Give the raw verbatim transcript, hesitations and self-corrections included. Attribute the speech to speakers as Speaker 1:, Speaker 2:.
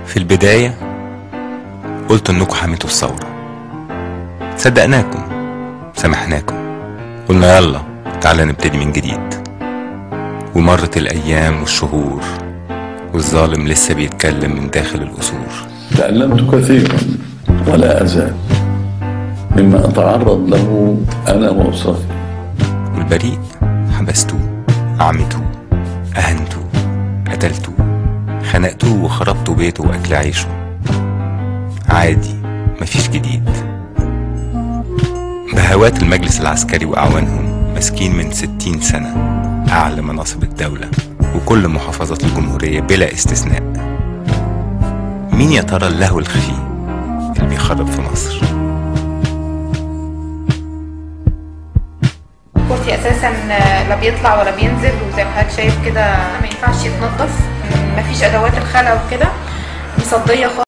Speaker 1: في البداية قلت انكم حميتوا الثورة، صدقناكم سامحناكم، قلنا يلا تعالى نبتدي من جديد. ومرت الأيام والشهور والظالم لسه بيتكلم من داخل القصور.
Speaker 2: تعلمت كثيرا ولا أزال مما أتعرض له أنا وأسرتي.
Speaker 1: والبريء حبستوه، عمتوه، أهنتوه، قتلتوه، خنقتوه وخربتوا بيته وأكل عيشه. عادي، مفيش جديد. بهوات المجلس العسكري وأعوانهم ماسكين من ستين سنة أعلى مناصب الدولة وكل محافظات الجمهورية بلا استثناء. مين يا ترى اللهو الخفي اللي بيخرب في مصر؟
Speaker 3: كرسي اساسا لا بيطلع ولا بينزل، وزي ما حضرتك شايف كده ما ينفعش يتنضف، مفيش ادوات الخلع وكده، مصديه خالص.